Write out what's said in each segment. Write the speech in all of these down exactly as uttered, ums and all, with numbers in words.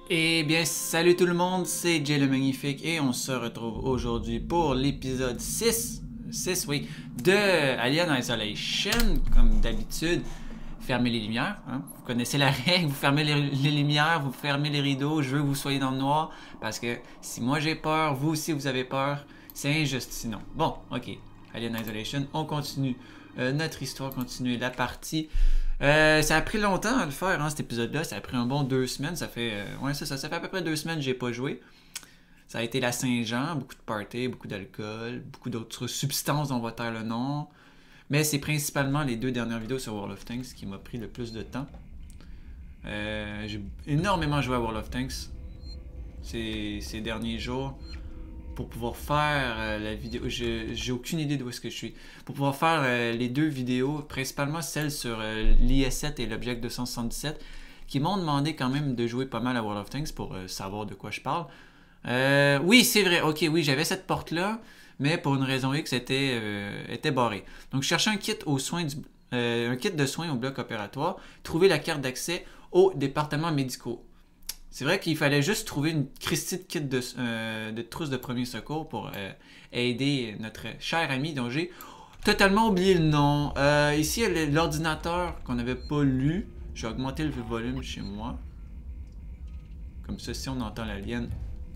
Eh bien, salut tout le monde, c'est Jay le Magnifique et on se retrouve aujourd'hui pour l'épisode six, six oui, de Alien Isolation, comme d'habitude. Fermez les lumières, hein? Vous connaissez la règle, vous fermez les, les lumières, vous fermez les rideaux, je veux que vous soyez dans le noir, parce que si moi j'ai peur, vous aussi vous avez peur, c'est injuste sinon. Bon, ok, Alien Isolation, on continue, euh, notre histoire continue, la partie... Euh, ça a pris longtemps à le faire, hein, cet épisode-là. Ça a pris un bon deux semaines. Ça fait, euh, ouais, ça, ça, ça fait à peu près deux semaines que j'ai pas joué. Ça a été la Saint-Jean, beaucoup de parties, beaucoup d'alcool, beaucoup d'autres substances dont on va taire le nom. Mais c'est principalement les deux dernières vidéos sur World of Tanks qui m'a pris le plus de temps. Euh, j'ai énormément joué à World of Tanks ces, ces derniers jours. Pour pouvoir faire euh, la vidéo, j'ai aucune idée d'où est-ce que je suis. Pour pouvoir faire euh, les deux vidéos, principalement celle sur euh, l'I S sept et l'Object deux cent soixante-dix-sept, qui m'ont demandé quand même de jouer pas mal à World of Tanks pour euh, savoir de quoi je parle. Euh, oui, c'est vrai, ok, oui, j'avais cette porte-là, mais pour une raison X, était, euh, était barrée. Donc, je cherchais un kit aux soins du, euh, un kit de soins au bloc opératoire, trouver la carte d'accès aux départements médicaux. C'est vrai qu'il fallait juste trouver une Christie de kit de, euh, de trousse de premier secours pour euh, aider notre cher ami dont j'ai totalement oublié le nom. Euh, ici, il y a l'ordinateur qu'on n'avait pas lu. Je vais augmenter le volume chez moi. Comme ça, si on entend l'alien.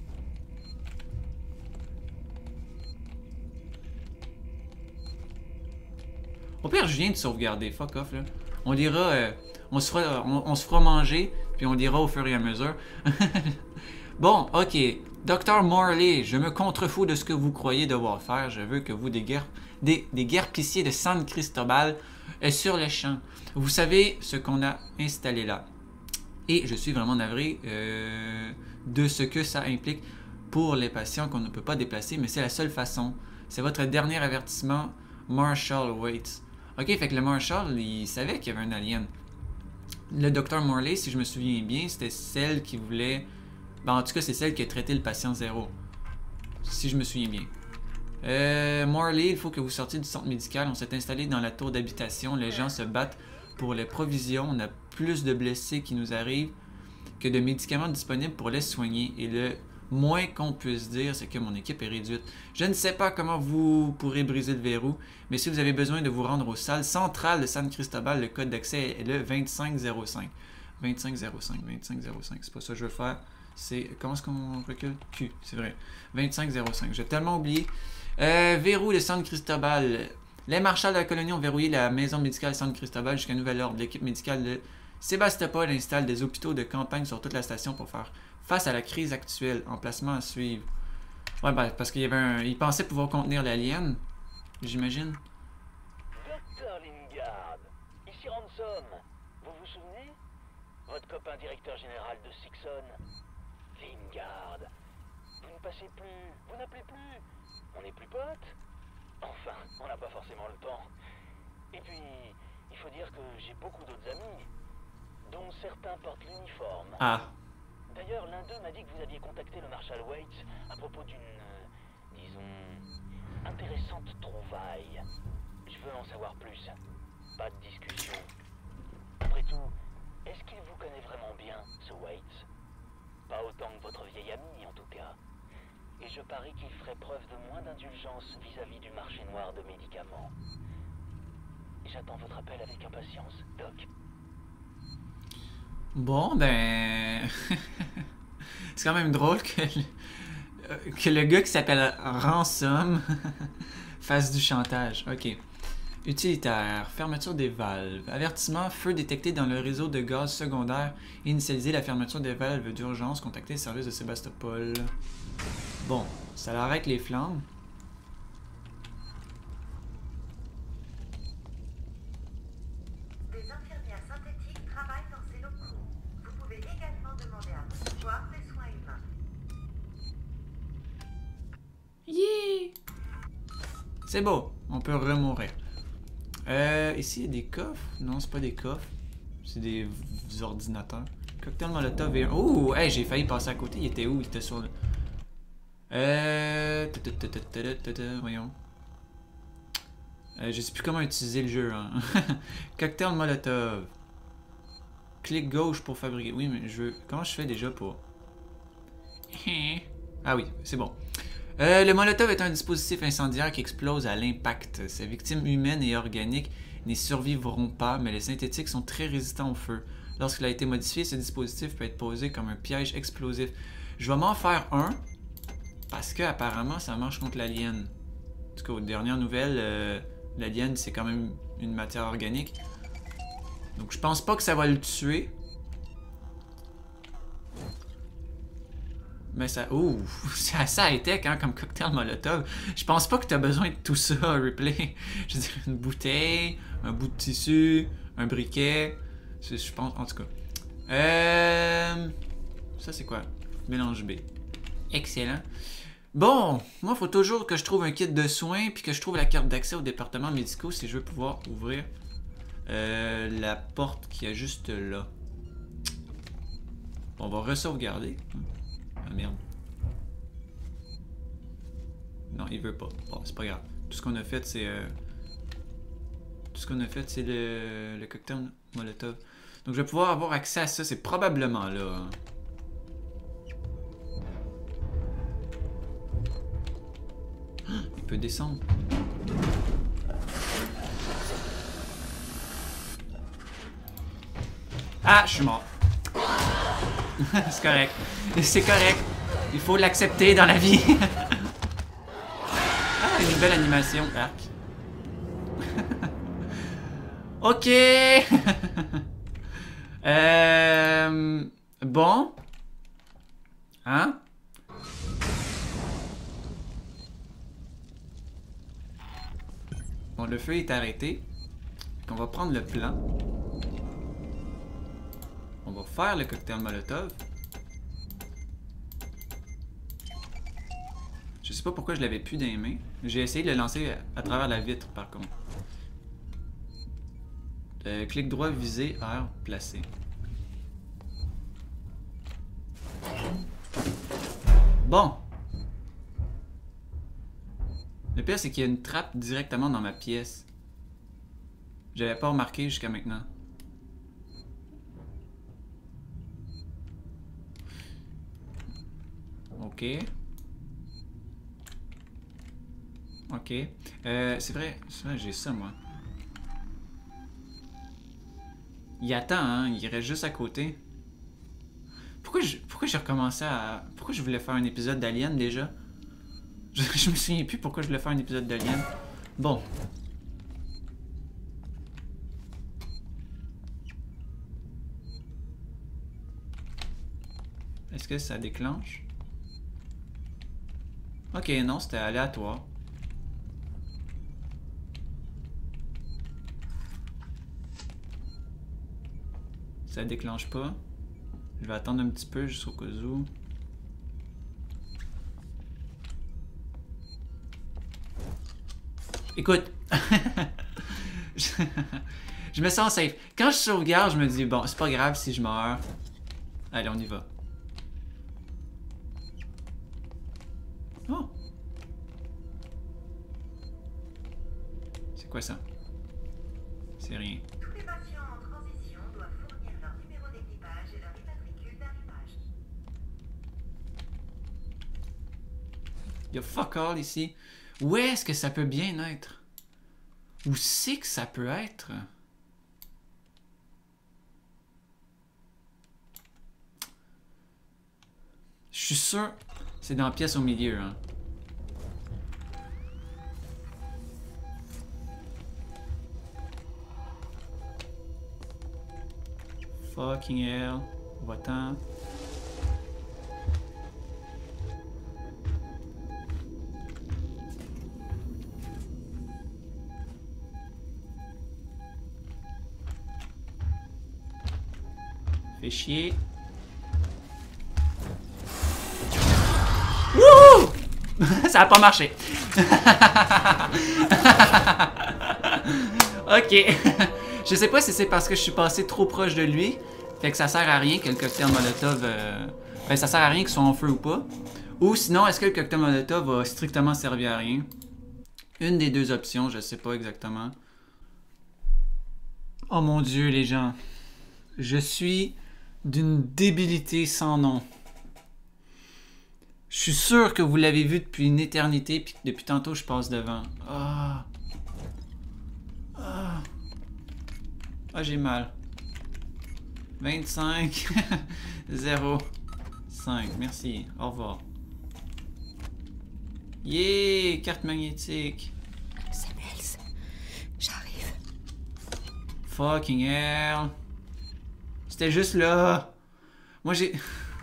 Au pire, je viens de sauvegarder. Fuck off, là. On dira... Euh, on, se fera, on, on se fera manger... Puis on dira au fur et à mesure. Bon, ok. Docteur Morley, je me contrefous de ce que vous croyez devoir faire. Je veux que vous des, guerres, des, des guerre-piciers de San Cristobal euh, sur le champ. Vous savez ce qu'on a installé là. Et je suis vraiment navré euh, de ce que ça implique pour les patients qu'on ne peut pas déplacer, mais c'est la seule façon. C'est votre dernier avertissement, Marshall Waits. Ok, fait que le Marshall, il savait qu'il y avait un alien. Le docteur Morley, si je me souviens bien, c'était celle qui voulait... Ben, en tout cas, c'est celle qui a traité le patient zéro. Si je me souviens bien. Euh, Morley, il faut que vous sortiez du centre médical. On s'est installé dans la tour d'habitation. Les gens se battent pour les provisions. On a plus de blessés qui nous arrivent que de médicaments disponibles pour les soigner. Et le moins qu'on puisse dire, c'est que mon équipe est réduite. Je ne sais pas comment vous pourrez briser le verrou, mais si vous avez besoin de vous rendre aux salles centrales de San Cristobal, le code d'accès est le vingt-cinq zéro cinq. vingt-cinq zéro cinq, vingt-cinq zéro cinq, c'est pas ça que je veux faire. C'est... Comment est-ce qu'on recule? Q, c'est vrai. vingt-cinq zéro cinq, j'ai tellement oublié. Euh, verrou de San Cristobal. Les marshals de la colonie ont verrouillé la maison médicale San Cristobal jusqu'à nouvel ordre. L'équipe médicale de Sébastopol installe des hôpitaux de campagne sur toute la station pour faire face à la crise actuelle. Emplacement à suivre. Ouais, ben, parce qu'il y avait un... Il pensait pouvoir contenir l'alien, j'imagine. Docteur Lingard, ici Ransom. Vous vous souvenez? Votre copain directeur général de Sixon. Lingard, vous ne passez plus, vous n'appelez plus. On n'est plus potes? Enfin, on n'a pas forcément le temps. Et puis, il faut dire que j'ai beaucoup d'autres amis, dont certains portent l'uniforme. Ah. D'ailleurs, l'un d'eux m'a dit que vous aviez contacté le Marshal Waits à propos d'une, euh, disons, intéressante trouvaille. Je veux en savoir plus. Pas de discussion. Après tout, est-ce qu'il vous connaît vraiment bien, ce Waits? Pas autant que votre vieil ami, en tout cas. Et je parie qu'il ferait preuve de moins d'indulgence vis-à-vis du marché noir de médicaments. J'attends votre appel avec impatience, Doc. Bon, ben... c'est quand même drôle que le, que le gars qui s'appelle Ransom fasse du chantage. Ok. Utilitaire. Fermeture des valves. Avertissement. Feu détecté dans le réseau de gaz secondaire. Initialiser la fermeture des valves d'urgence. Contacter le service de Sébastopol. Bon, ça arrête les flammes. Yeah! C'est beau, on peut remourir. Euh, ici, il y a des coffres. Non, c'est pas des coffres. C'est des, des ordinateurs. Cocktail Molotov et... Oh! Hey, j'ai failli passer à côté. Il était où? Il était sur le... Euh... Voyons. Euh, je sais plus comment utiliser le jeu. Hein. Cocktail Molotov. Clic gauche pour fabriquer. Oui, mais je veux... Comment je fais déjà pour... Ah oui, c'est bon. Euh, le Molotov est un dispositif incendiaire qui explose à l'impact. Ses victimes humaines et organiques n'y survivront pas, mais les synthétiques sont très résistants au feu. Lorsqu'il a été modifié, ce dispositif peut être posé comme un piège explosif. Je vais m'en faire un, parce que apparemment ça marche contre l'alien. En tout cas, aux dernières nouvelles, euh, l'alien c'est quand même une matière organique. Donc je pense pas que ça va le tuer. Mais ça... Ouh, c'est assez high-tech hein, comme cocktail Molotov. Je pense pas que t'as besoin de tout ça, Ripley. Je veux dire, une bouteille, un bout de tissu, un briquet. Je pense, en tout cas. Euh... Ça c'est quoi? Mélange B. Excellent. Bon, moi il faut toujours que je trouve un kit de soins puis que je trouve la carte d'accès aux départements médicaux si je veux pouvoir ouvrir euh, la porte qui est juste là. On va re-sauvegarder. Ah merde. Non, il veut pas. Bon, c'est pas grave. Tout ce qu'on a fait, c'est... Euh... Tout ce qu'on a fait, c'est le... le cocktail Molotov. Donc je vais pouvoir avoir accès à ça. C'est probablement là. Hein. Il peut descendre. Ah, je suis mort. C'est correct. C'est correct. Il faut l'accepter dans la vie. Ah, une belle animation. Arc. Ok. euh... Bon. Hein? Bon, le feu est arrêté. On va prendre le plan. On va faire le cocktail Molotov. Je sais pas pourquoi je l'avais plus dans les mains. J'ai essayé de le lancer à travers la vitre par contre. Euh, clic droit, viser, R, placer. Bon. Le pire c'est qu'il y a une trappe directement dans ma pièce. J'avais pas remarqué jusqu'à maintenant. Ok. Ok. Euh, c'est vrai, c'est vrai, j'ai ça, moi. Il attend, hein? Il reste juste à côté. Pourquoi je, pourquoi j'ai recommencé à... Pourquoi je voulais faire un épisode d'Alien, déjà? Je, je me souviens plus pourquoi je voulais faire un épisode d'Alien. Bon. Est-ce que ça déclenche? Ok, non, c'était aléatoire. Ça déclenche pas. Je vais attendre un petit peu juste au cas où. Écoute. je... je me sens safe. Quand je sauvegarde, je me dis, bon, c'est pas grave si je meurs. Allez, on y va. Oh! C'est quoi ça? C'est rien. Tous les patients en transition doivent fournir leur numéro d'équipage et leur immatricule d'arrivage. Il y a fuck all ici. Où est-ce que ça peut bien être? Où c'est que ça peut être? Je suis sûr. C'est dans la pièce au milieu, hein. Fucking hell. Va-t'en. Fais chier. Wouhou! Ça a pas marché. Ok. Je sais pas si c'est parce que je suis passé trop proche de lui. Fait que ça sert à rien que le cocktail Molotov... Euh... Ben, ça sert à rien qu'il soit en feu ou pas. Ou sinon, est-ce que le cocktail Molotov va strictement servir à rien? Une des deux options, je sais pas exactement. Oh mon Dieu, les gens. Je suis d'une débilité sans nom. Je suis sûr que vous l'avez vu depuis une éternité, puis depuis tantôt, je passe devant. Ah. Ah. Ah, j'ai mal. vingt-cinq. zéro. cinq. Merci. Au revoir. Yeah! Carte magnétique. Samuels, j'arrive. Fucking hell. C'était juste là. Moi, j'ai...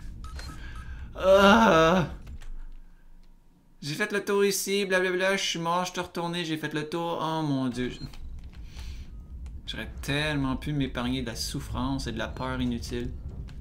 Ah. J'ai fait le tour ici, blablabla, je suis mort, je suis retourné, j'ai fait le tour. Oh mon dieu. J'aurais tellement pu m'épargner de la souffrance et de la peur inutile.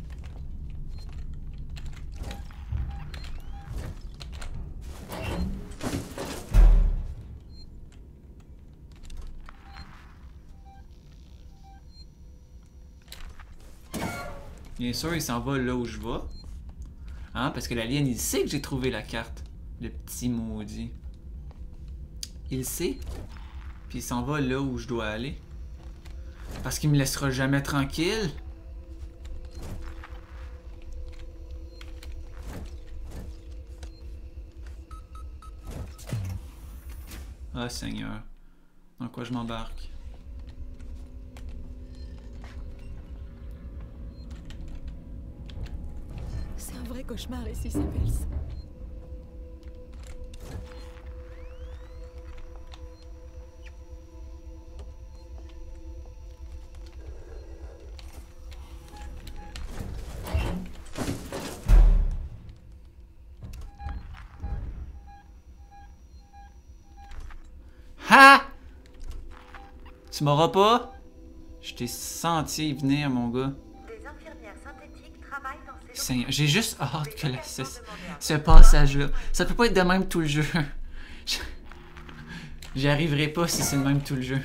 Bien sûr, il s'en va là où je vais. Hein, parce que l'alien, il sait que j'ai trouvé la carte. Le petit maudit. Il sait. Puis il s'en va là où je dois aller. Parce qu'il me laissera jamais tranquille. Ah, Seigneur. Dans quoi je m'embarque? C'est un vrai cauchemar ici, Samuels. Ha! Tu m'auras pas? Je t'ai senti venir, mon gars. Des infirmières synthétiques travaillent dans ces Seigneur, j'ai juste hâte que la, ce, ce passage-là. Ça peut pas être de même tout le jeu. J'y arriverai pas si c'est de même tout le jeu.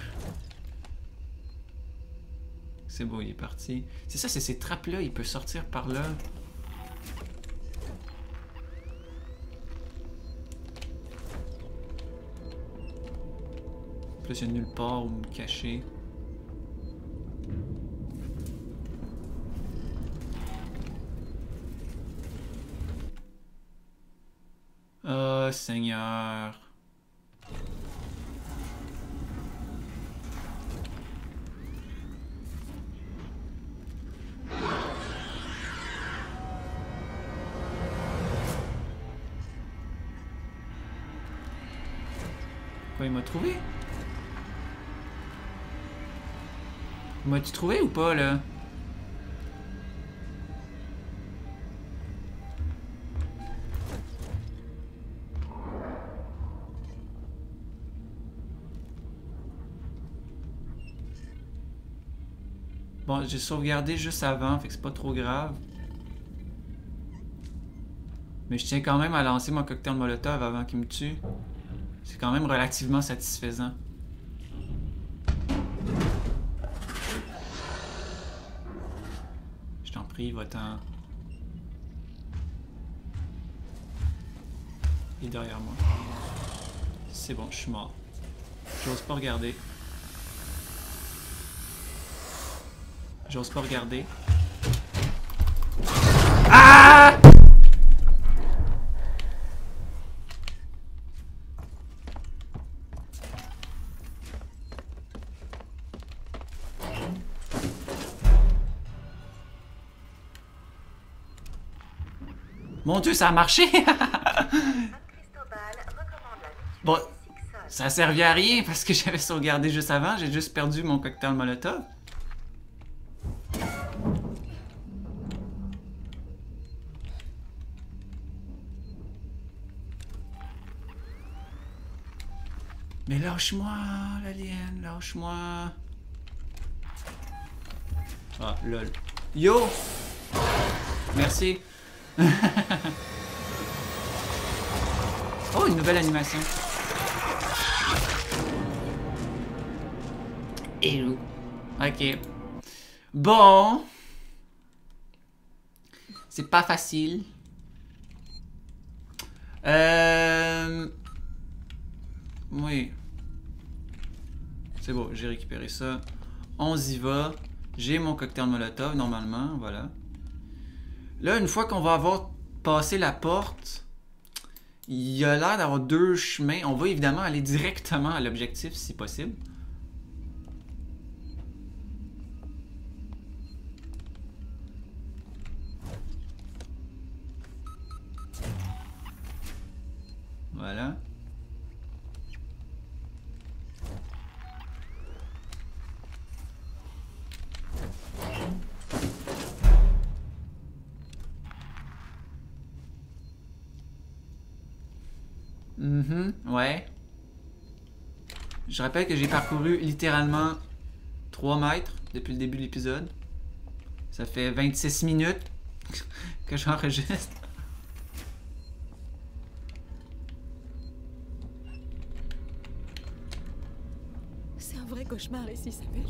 C'est beau, il est parti. C'est ça, c'est ces trappes-là, il peut sortir par là. Plus il y a nulle part où me cacher. Oh Seigneur. Quoi, il m'a trouvé? M'as-tu trouvé ou pas, là? Bon, j'ai sauvegardé juste avant, fait que c'est pas trop grave. Mais je tiens quand même à lancer mon cocktail Molotov avant qu'il me tue. C'est quand même relativement satisfaisant. Je t'en prie, va-t'en. Il est derrière moi. C'est bon, je suis mort. J'ose pas regarder. J'ose pas regarder. Ah! Mon Dieu, ça a marché! Bon, ça a servi à rien parce que j'avais sauvegardé juste avant. J'ai juste perdu mon cocktail Molotov. Mais lâche-moi, l'alien, lâche-moi. Ah, lol. Yo! Merci. Oh, une nouvelle animation. Hello. Ok. Bon. C'est pas facile. Euh... Oui. C'est bon, j'ai récupéré ça. On y va. J'ai mon cocktail Molotov, normalement. Voilà. Là, une fois qu'on va avoir passé la porte, Il y a l'air d'avoir deux chemins. On va évidemment aller directement à l'objectif si possible. Voilà. Mhm, ouais. Je rappelle que j'ai parcouru littéralement trois mètres depuis le début de l'épisode. Ça fait vingt-six minutes que j'enregistre. C'est un vrai cauchemar ici, Samuels.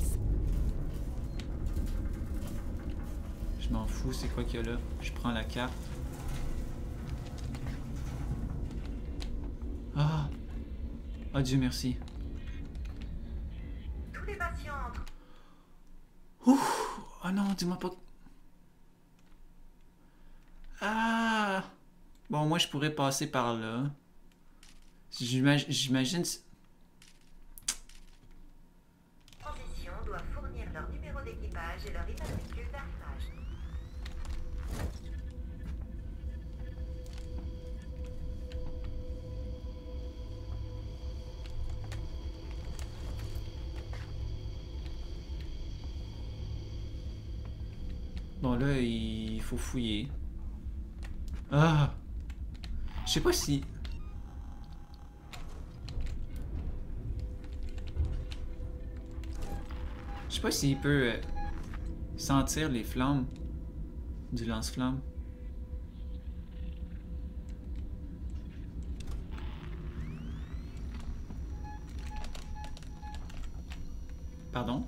Je m'en fous, c'est quoi qu'il y a là? Je prends la carte. Ah! Oh Dieu merci. Tous les patients entrent. Ouf! Oh non, dis-moi pas... Ah! Bon, moi je pourrais passer par là. J'imagine... J'imagine... Transition doit fournir leur numéro d'équipage et leur immatricule d'arrivage. Bon là, il faut fouiller. Ah! Je sais pas si... Je sais pas s'il peut euh, sentir les flammes du lance-flamme. Pardon?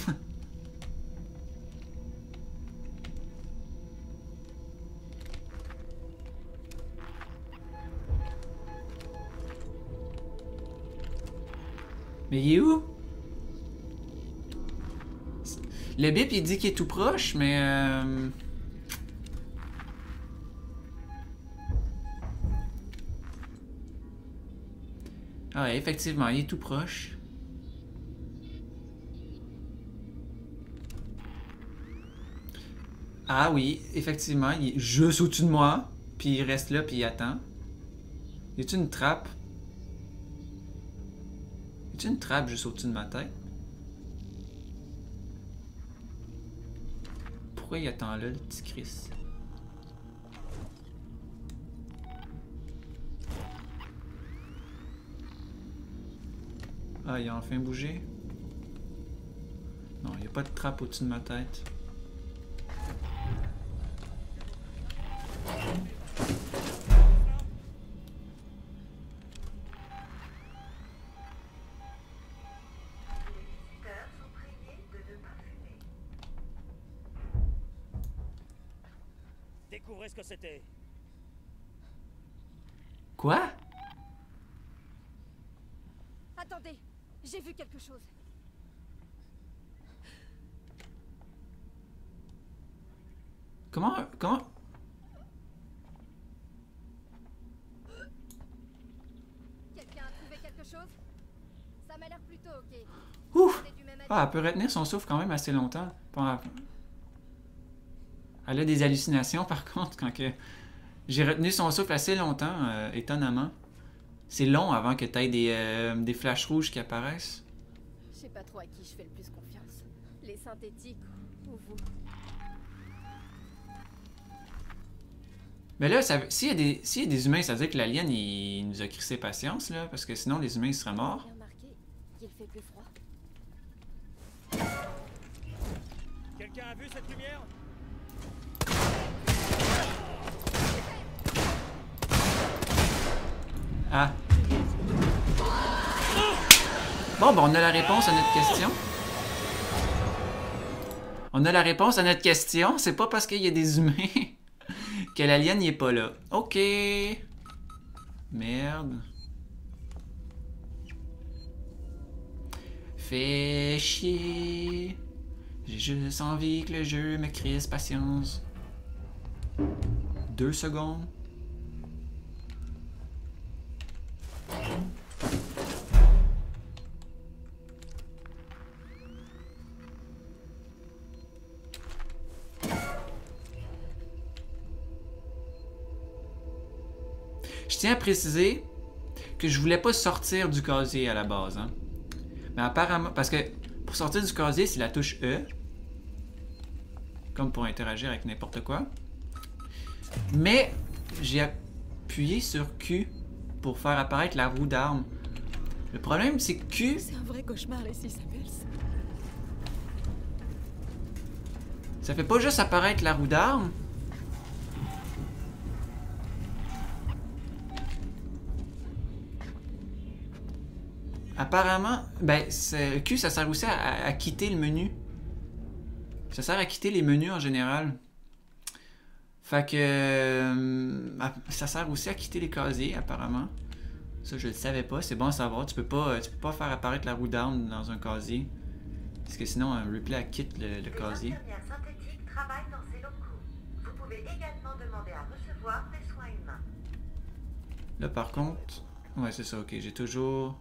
Mais il est où? Le bip il dit qu'il est tout proche, mais... Euh... Ah ouais, effectivement, il est tout proche. Ah oui, effectivement, il est juste au-dessus de moi. Puis il reste là, puis il attend. Y a-t-il une trappe? Y a-t-il une trappe juste au-dessus de ma tête? Pourquoi il attend là, le petit Chris? Ah, il a enfin bougé? Non, il n'y a pas de trappe au-dessus de ma tête. Découvrez ce que c'était. Quoi? Attendez, j'ai vu quelque chose. Comment... Comment... Quelqu'un a trouvé quelque chose? Ça m'a l'air plutôt ok. Ouf! C'est du même avis. Ah, elle peut retenir son souffle quand même assez longtemps. Pendant... Elle a des hallucinations par contre quand que... J'ai retenu son souffle assez longtemps, euh, étonnamment. C'est long avant que tu aies des, euh, des flashs rouges qui apparaissent. Je sais pas trop à qui je fais le plus confiance. Les synthétiques ou vous. Mais là, ça- s'il y, a des- s'il y a des humains, ça veut dire que l'alien, il nous a crissé patience, là, parce que sinon, les humains, ils seraient morts. Bien remarqué qu'il fait plus froid. Quelqu'un a vu cette lumière? Ah. Bon, ben, on a la réponse à notre question. On a la réponse à notre question. C'est pas parce qu'il y a des humains que l'alien n'est pas là. Ok. Merde. Fait chier. J'ai juste envie que le jeu me crisse patience. Deux secondes. tiens à préciser que je voulais pas sortir du casier à la base. Hein. Mais apparemment... Parce que pour sortir du casier, c'est la touche E. Comme pour interagir avec n'importe quoi. Mais j'ai appuyé sur Q pour faire apparaître la roue d'armes. Le problème, c'est que Q... C'est un vrai cauchemar ici, Samuels. Ça fait pas juste apparaître la roue d'armes. Apparemment, ben, Q, ça sert aussi à, à quitter le menu. Ça sert à quitter les menus en général. Fait que... Euh, ça sert aussi à quitter les casiers, apparemment. Ça, je le savais pas. C'est bon à savoir. Tu peux pas, tu peux pas faire apparaître la roue d'armes dans un casier. Parce que sinon, un replay, elle quitte le, le casier. Les infirmières synthétiques travaillent dans ces locaux. Vous pouvez également demander à recevoir des soins humains. Là, par contre... Ouais, c'est ça, ok. J'ai toujours...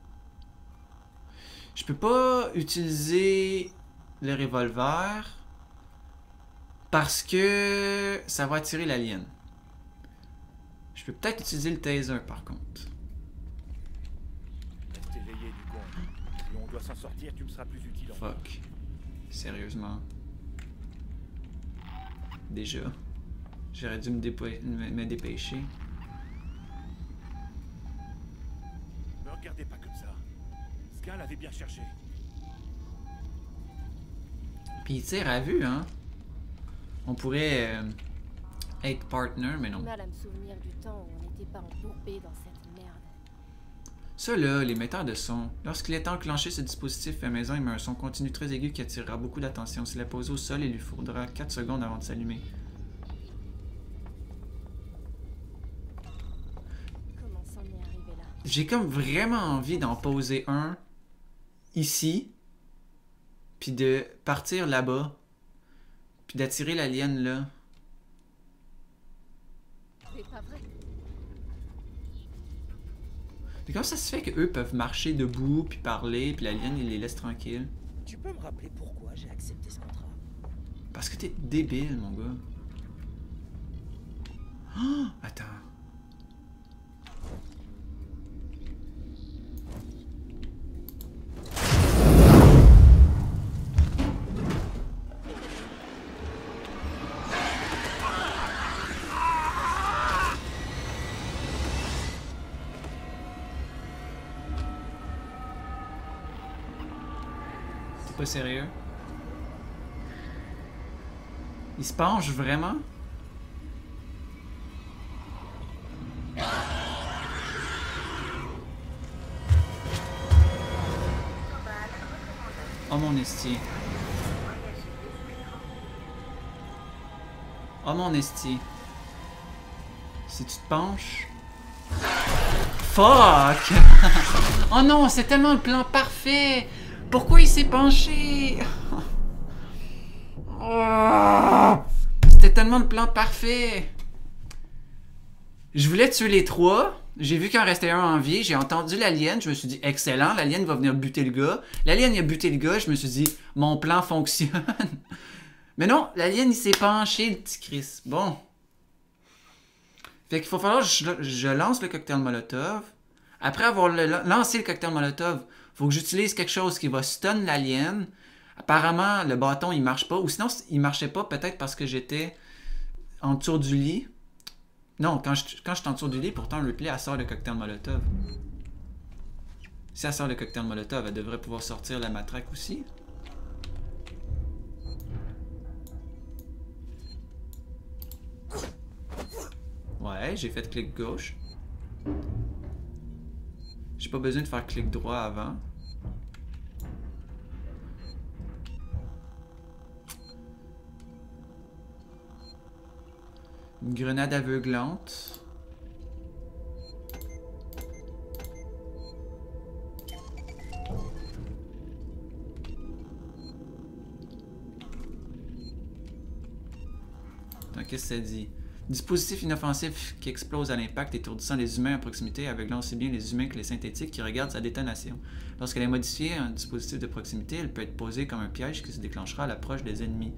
Je peux pas utiliser le revolver parce que ça va attirer l'alien. Je peux peut-être utiliser le taser par contre. Reste éveillé du con. Si on doit s'en sortir, tu me seras plus utile. Fuck. Sérieusement. Déjà. J'aurais dû me, dépo- me, me dépêcher. Me regardez pas comme ça. Skal avait bien cherché. Puis il tire à vue, hein. On pourrait euh, être partner, mais non. J'ai mal à me souvenir du temps où on n'était pas embourbé dans cette merde. Ça là, l'émetteur de son. Lorsqu'il est enclenché, ce dispositif fait maison émet un son continu très aigu qui attirera beaucoup d'attention. S'il est posé au sol, il lui faudra quatre secondes avant de s'allumer. Comment s'en est arrivé là? J'ai comme vraiment envie d'en poser un ici, puis de partir là-bas, puis d'attirer l'alien là. C'est pas vrai. Mais comment ça se fait qu'eux peuvent marcher debout, puis parler, puis l'alien il les laisse tranquilles? Tu peux me rappeler pourquoi j'ai accepté ce contrat? Parce que t'es débile, mon gars. Oh, attends. Pas sérieux? Il se penche vraiment? Oh mon esti. Oh mon esti. Si tu te penches... Fuck! Oh non, c'est tellement le plan parfait! Pourquoi il s'est penché? Oh, c'était tellement le plan parfait. Je voulais tuer les trois. J'ai vu qu'il en restait un en vie. J'ai entendu l'alien. Je me suis dit, excellent, l'alien va venir buter le gars. L'alien il a buté le gars. Je me suis dit, mon plan fonctionne. Mais non, l'alien il s'est penché, le petit Chris. Bon. Fait qu'il faut falloir que je, je lance le cocktail Molotov. Après avoir le, lancé le cocktail Molotov, faut que j'utilise quelque chose qui va stun l'alien. Apparemment, le bâton, il marche pas. Ou sinon, il marchait pas peut-être parce que j'étais en dessous du lit. Non, quand je, quand je suis en dessous du lit, pourtant, le replay, elle sort le cocktail Molotov. Si elle sort le cocktail Molotov, elle devrait pouvoir sortir la matraque aussi. Ouais, j'ai fait clic gauche. J'ai pas besoin de faire clic droit avant. Une grenade aveuglante. Attends, qu'est-ce que ça dit? Dispositif inoffensif qui explose à l'impact, étourdissant les humains à proximité, aveuglant aussi bien les humains que les synthétiques qui regardent sa détonation. Lorsqu'elle est modifiée en dispositif de proximité, elle peut être posée comme un piège qui se déclenchera à l'approche des ennemis.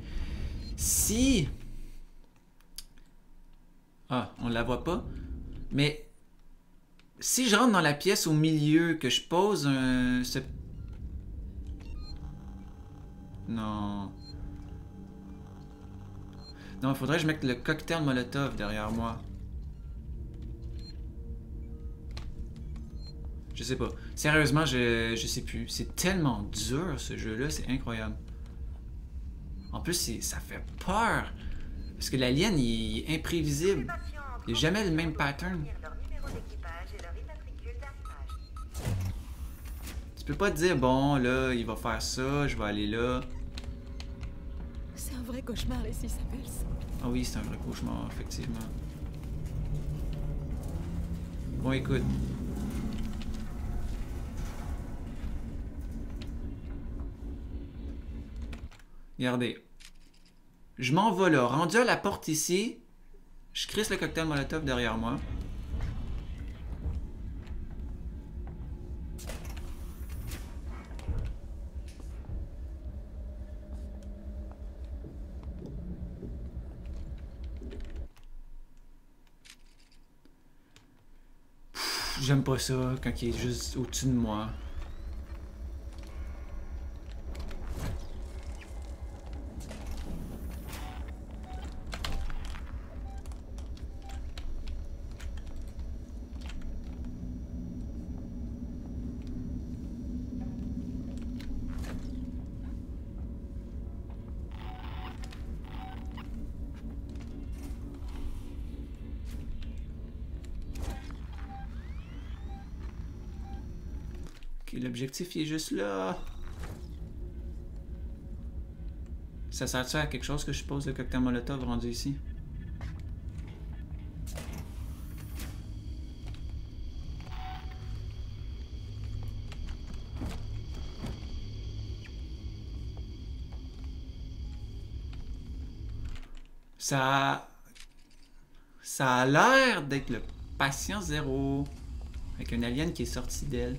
Si... Ah, on la voit pas. Mais Si je rentre dans la pièce au milieu, que je pose un... Ce... Non. Non, il faudrait que je mette le cocktail Molotov derrière moi. Je sais pas. Sérieusement, je, je sais plus. C'est tellement dur ce jeu-là, c'est incroyable. En plus, ça fait peur. Parce que l'alien, il est imprévisible. Il n'y a jamais le même pattern. Tu peux pas te dire, bon, là, il va faire ça, je vais aller là. C'est un vrai cauchemar, les six Samuels. Ah oui, c'est un vrai cauchemar, effectivement. Bon, écoute. Regardez. Je m'en vais là. Rendu à la porte ici, je crisse le cocktail Molotov derrière moi. J'aime pas ça quand il est juste au-dessus de moi. L'objectif il est juste là. Ça sert-tu à quelque chose que je pose le cocktail Molotov rendu ici? Ça... Ça a l'air d'être le patient zéro. Avec un alien qui est sorti d'elle.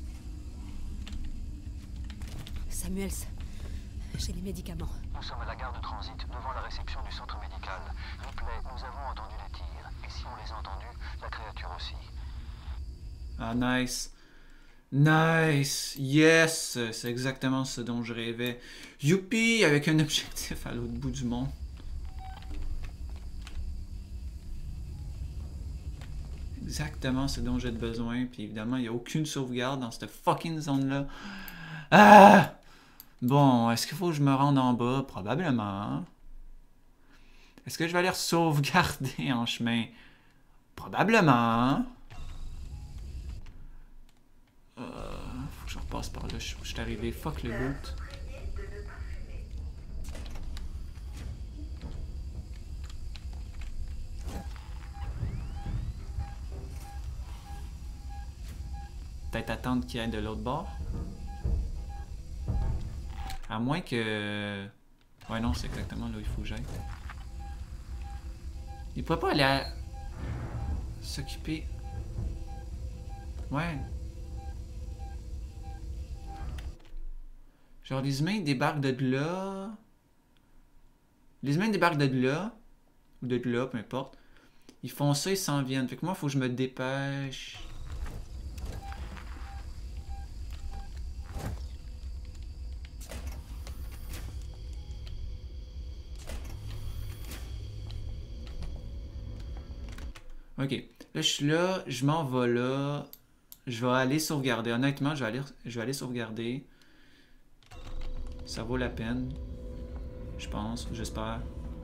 Samuels, j'ai les médicaments. Nous sommes à la gare de transit, devant la réception du centre médical. Ripley, nous avons entendu les tirs. Et si on les a entendus, la créature aussi. Ah, nice. Nice. Yes. C'est exactement ce dont je rêvais. Youpi, avec un objectif à l'autre bout du monde. Exactement ce dont j'ai besoin. Puis évidemment, il n'y a aucune sauvegarde dans cette fucking zone-là. Ah! Bon, est-ce qu'il faut que je me rende en bas? Probablement. Est-ce que je vais aller sauvegarder en chemin? Probablement. Euh, faut que je repasse par là. Je, je suis arrivé. Fuck le loot. Peut-être attendre qu'il y ait de l'autre bord. À moins que... Ouais, non, c'est exactement là où il faut que j'aille. Il pourrait pas aller à... s'occuper... Ouais. Genre, les humains débarquent de là... Les humains débarquent de là. Ou de là, peu importe. Ils font ça, ils s'en viennent. Fait que moi, il faut que je me dépêche... Ok, là je suis là, je m'en vais là, je vais aller sauvegarder. Honnêtement, je vais aller, je vais aller sauvegarder. Ça vaut la peine, je pense, j'espère.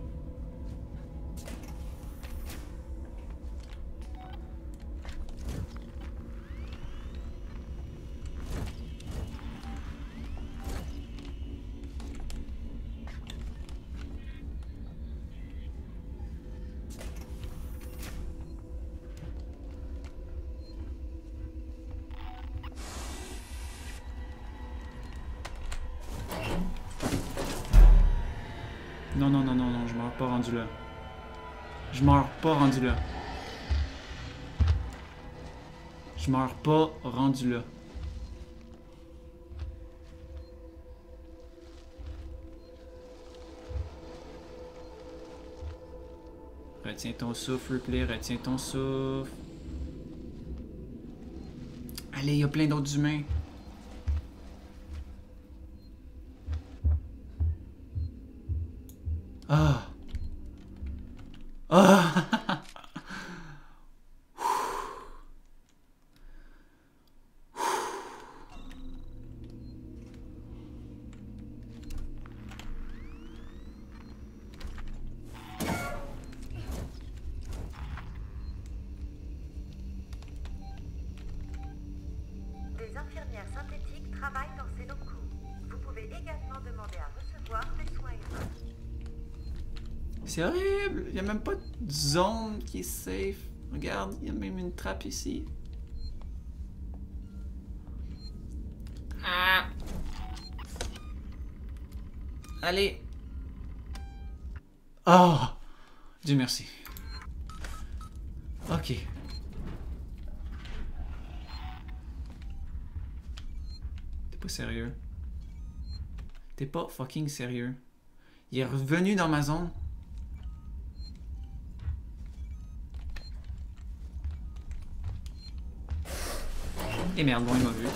Non, non, non, non, non, je meurs pas rendu là. Je meurs pas rendu là. Je meurs pas rendu là. Retiens ton souffle, Ripley, retiens ton souffle. Allez, il y a plein d'autres humains. Ah. Ah. Des infirmières synthétiques travaillent dans ces locaux. Vous pouvez également demander à recevoir des soins humains. C'est horrible. Il n'y a même pas de zone qui est safe. Regarde, il y a même une trappe ici. Ah. Allez. Oh. Dieu merci. Ok. T'es pas sérieux? T'es pas fucking sérieux? Il est revenu dans ma zone? Et merde, bon, il m'a vu.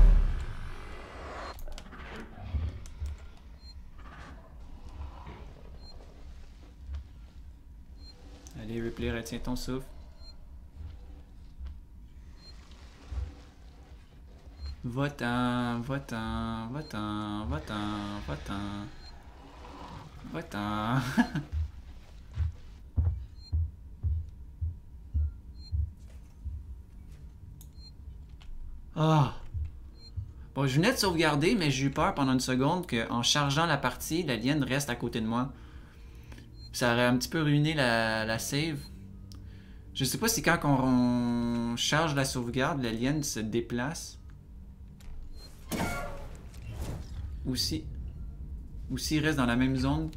Allez, Ripley, retiens ton souffle. Va-t'en, va-t'en, va-t'en, va-t'en, va-t'en. Va-t'en. Ah! Bon, je venais de sauvegarder, mais j'ai eu peur pendant une seconde qu'en chargeant la partie, l'alien reste à côté de moi. Ça aurait un petit peu ruiné la, la save. Je sais pas si quand on, on charge la sauvegarde, l'alien se déplace. Ou si... Ou s'il reste dans la même zone.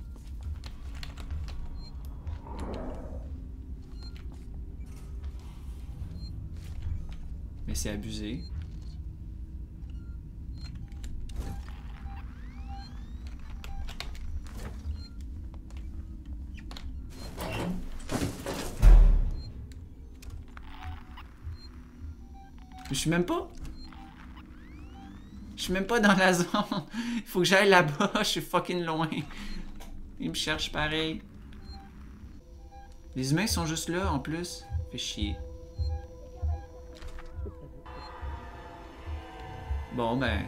Mais c'est abusé. Je suis même pas... Je suis même pas dans la zone. Il faut que j'aille là-bas. Je suis fucking loin. Ils me cherchent pareil. Les humains sont juste là en plus. Fait chier. Bon ben...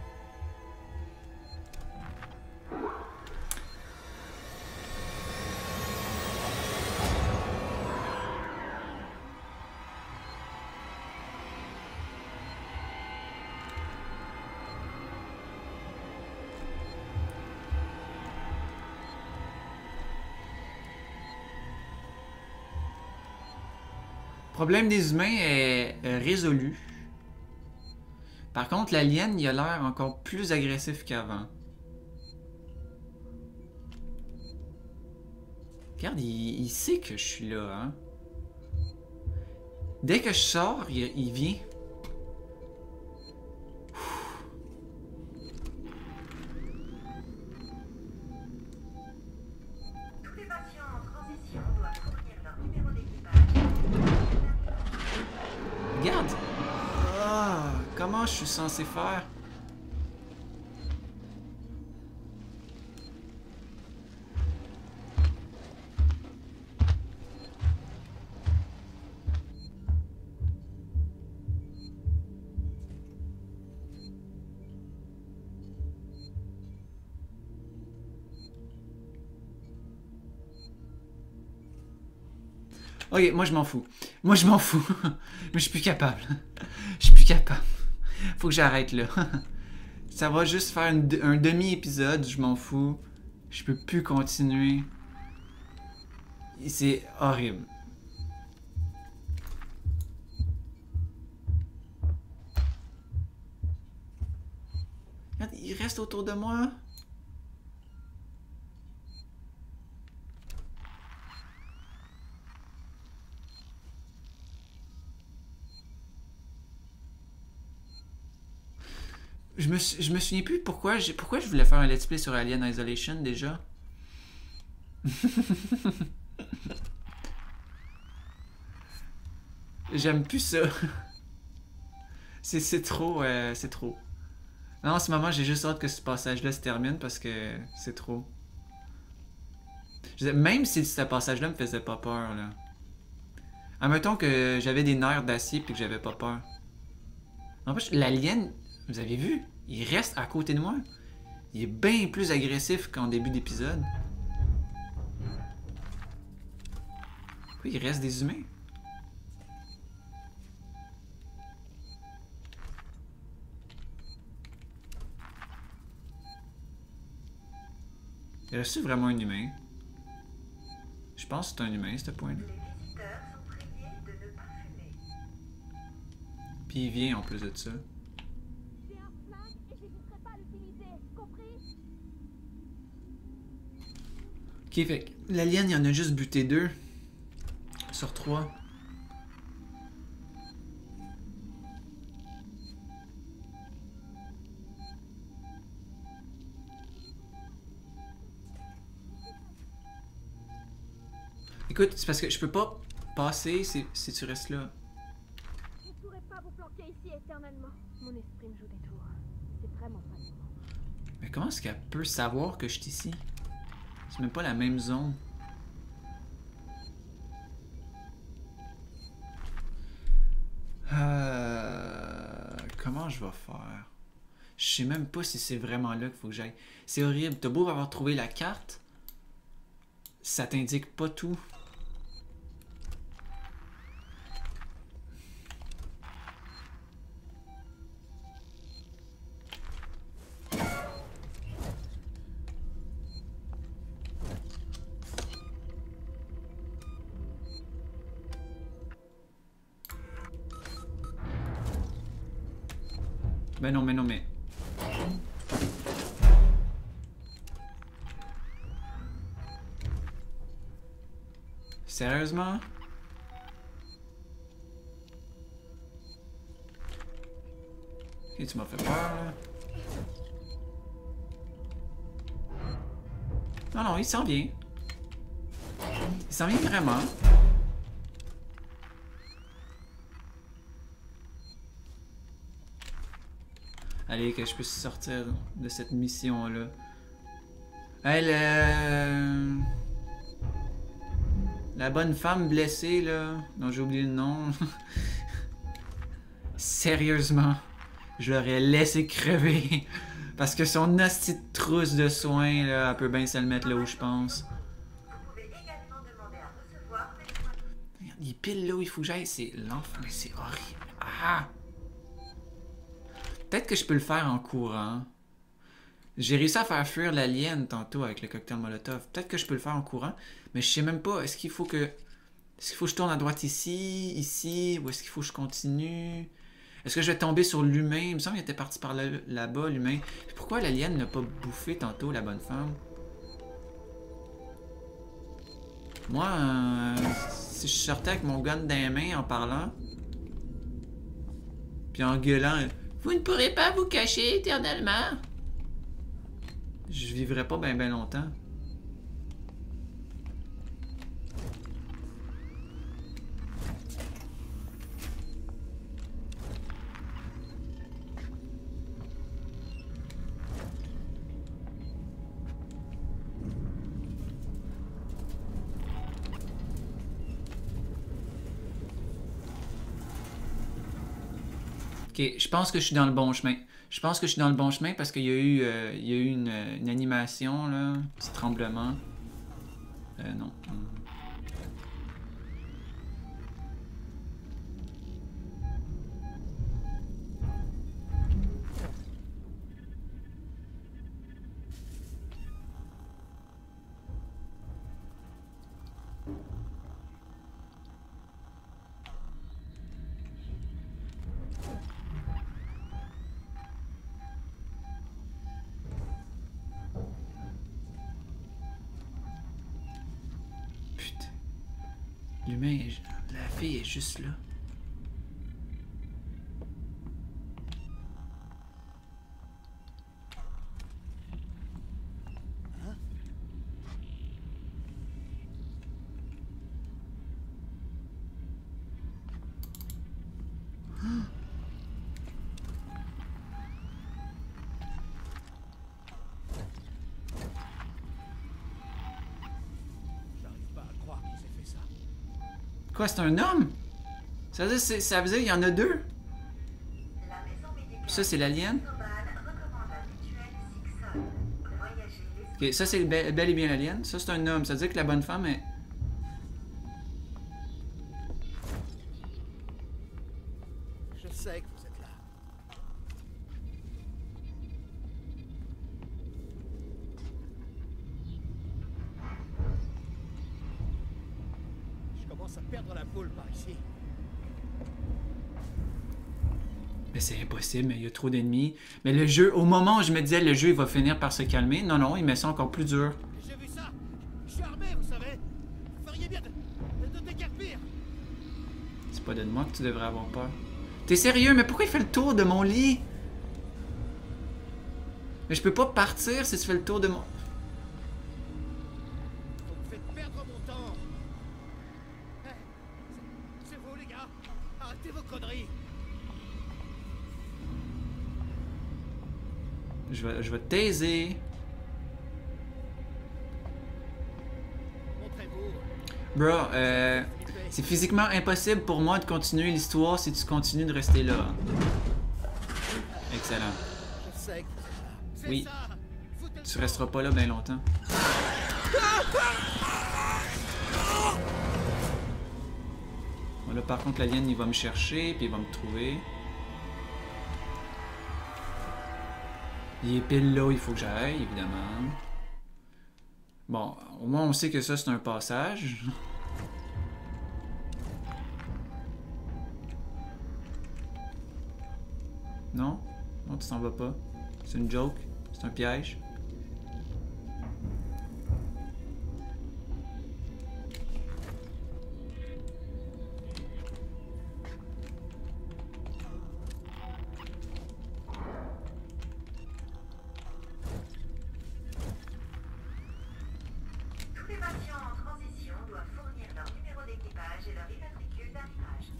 Le problème des humains est euh, résolu. Par contre, l'alien, il a l'air encore plus agressif qu'avant. Regarde, il, il sait que je suis là, hein. Dès que je sors, il, il vient. Tous les patients en transition doivent fournir leur numéro d'équipage. Regarde! Ah, comment je suis censé faire? Ok, moi je m'en fous. Moi je m'en fous. Mais je suis plus capable. Je suis plus capable. Faut que j'arrête là. Ça va juste faire une, un demi-épisode, je m'en fous. Je peux plus continuer. C'est horrible. Regarde, il reste autour de moi. Je me, je me souviens plus pourquoi, pourquoi je voulais faire un let's play sur Alien Isolation déjà. J'aime plus ça. C'est c'est trop, euh, c'est trop. Non, en ce moment, j'ai juste hâte que ce passage-là se termine parce que c'est trop. Je veux dire, même si ce passage-là me faisait pas peur, là. Admettons que j'avais des nerfs d'acier puis que j'avais pas peur. En plus, l'alien, vous avez vu, il reste à côté de moi. Il est bien plus agressif qu'en début d'épisode. Oui, il reste des humains. Il reste vraiment un humain. Je pense que c'est un humain, ce point-là. Les visiteurs sont priés de ne pas fumer. Puis il vient en plus de ça. J'ai un flingue et j'hésiterai pas à l'utiliser, compris? Ok, fait que l'alien, il en a juste buté deux. Sur trois. Écoute, c'est parce que je peux pas passer si, si tu restes là. Je ne pourrais pas vous planquer ici éternellement. Mon esprit me joue des tours. C'est vraiment pas le moment. Mais comment est-ce qu'elle peut savoir que je suis ici? C'est même pas la même zone. Euh... Comment je vais faire? Je sais même pas si c'est vraiment là qu'il faut que j'aille. C'est horrible. T'as beau avoir trouvé la carte, ça t'indique pas tout. Ben non, mais non, mais... Sérieusement? Ok, tu m'as fait peur, là. Non, non, il s'en vient. Il s'en vient vraiment. Allez, que je puisse sortir de cette mission-là. Hey, le... La bonne femme blessée, là. Non, j'ai oublié le nom. Sérieusement, je l'aurais laissé crever. Parce que son hostie de trousse de soins, là, elle peut bien se le mettre là où je pense. Vous pouvez également demander à recevoir des soins. Regarde, il est pile là où il faut que j'aille. C'est l'enfant, mais c'est horrible. Ah! Peut-être que je peux le faire en courant. J'ai réussi à faire fuir l'alien tantôt avec le cocktail Molotov. Peut-être que je peux le faire en courant, mais je sais même pas. Est-ce qu'il faut que... Est-ce qu'il faut que je tourne à droite ici, ici, ou est-ce qu'il faut que je continue? Est-ce que je vais tomber sur l'humain? Il me semble qu'il était parti par là- là-bas, l'humain. Pourquoi l'alien n'a pas bouffé tantôt la bonne femme? Moi, euh, si je sortais avec mon gun dans les mains en parlant, puis en gueulant... Vous ne pourrez pas vous cacher éternellement. Je vivrai pas bien ben longtemps. Ok, je pense que je suis dans le bon chemin. Je pense que je suis dans le bon chemin parce qu'il y a eu, euh, il y a eu une, une animation, là, un petit tremblement. Euh, non. Putain. L'humain, est- la fille est juste là. Quoi, c'est un homme? Ça veut dire, c'est- ça veut dire qu'il y en a deux? La maison médicale Ça, c'est l'alien? Sobal recommande un rituel Sixon. Voyager les Ok, ça, c'est bel, bel et bien l'alien. Ça, c'est un homme. Ça veut dire que la bonne femme est... Je sais que vous êtes là. Je commence à perdre la boule par ici. Mais c'est impossible, mais il y a trop d'ennemis. Mais le jeu, au moment où je me disais le jeu il va finir par se calmer, non, non, il met ça encore plus dur. J'ai vu ça. Je suis armé, vous savez. Vous feriez bien de, de déguerpir. C'est pas de moi que tu devrais avoir peur. T'es sérieux? Mais pourquoi il fait le tour de mon lit? Mais je peux pas partir si tu fais le tour de mon... Vous me faites perdre mon temps. Hey, c'est- c'est vous, les gars. Arrêtez vos conneries. Je vais, je vais te taiser. Montrez-vous. Bro, euh... c'est physiquement impossible pour moi de continuer l'histoire si tu continues de rester là. Excellent. Je sais que vous êtes là. C'est Oui. ça. Foutez-le Tu resteras pas là bien longtemps. Bon, là, par contre, l'alien, il va me chercher, puis il va me trouver. Il est pile là où il faut que j'aille, évidemment. Bon, au moins, on sait que ça, c'est un passage. Non? Non, tu t'en vas pas. C'est une joke. C'est un piège. Tous les patients en transition doivent fournir leur numéro d'équipage et leur immatricule d'arrivage.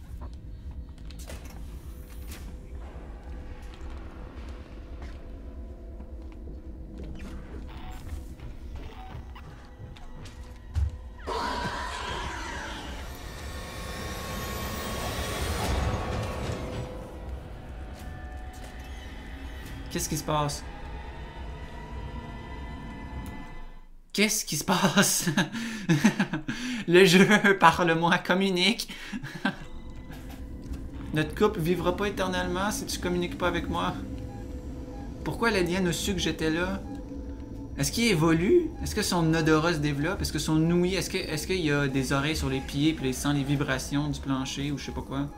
Qu'est-ce qui se passe? Qu'est-ce qui se passe? Le jeu, parle-moi, communique. Notre couple vivra pas éternellement si tu communiques pas avec moi. Pourquoi l'alien a su que j'étais là? Est-ce qu'il évolue? Est-ce que son odorat se développe? Est-ce que son ouïe... Est-ce que, est-ce qu'il y a des oreilles sur les pieds puis il sent les vibrations du plancher ou je sais pas quoi?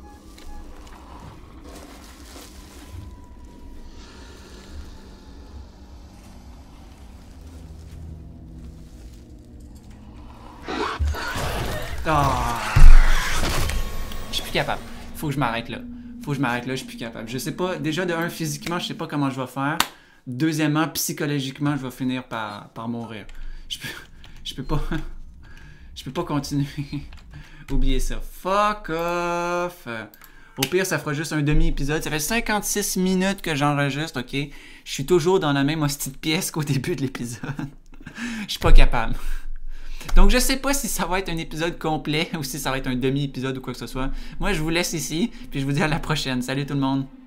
Ah! Je suis plus capable. Faut que je m'arrête là. Faut que je m'arrête là, je suis plus capable. Je sais pas, déjà de un, physiquement, je sais pas comment je vais faire. Deuxièmement, psychologiquement, je vais finir par, par mourir. Je peux, je peux pas... Je peux pas continuer. Oubliez ça. Fuck off! Au pire, ça fera juste un demi-épisode. Ça fait cinquante-six minutes que j'enregistre, ok? Je suis toujours dans la même hostie de pièce qu'au début de l'épisode. Je suis pas capable. Donc, je sais pas si ça va être un épisode complet ou si ça va être un demi-épisode ou quoi que ce soit. Moi, je vous laisse ici, puis je vous dis à la prochaine. Salut tout le monde!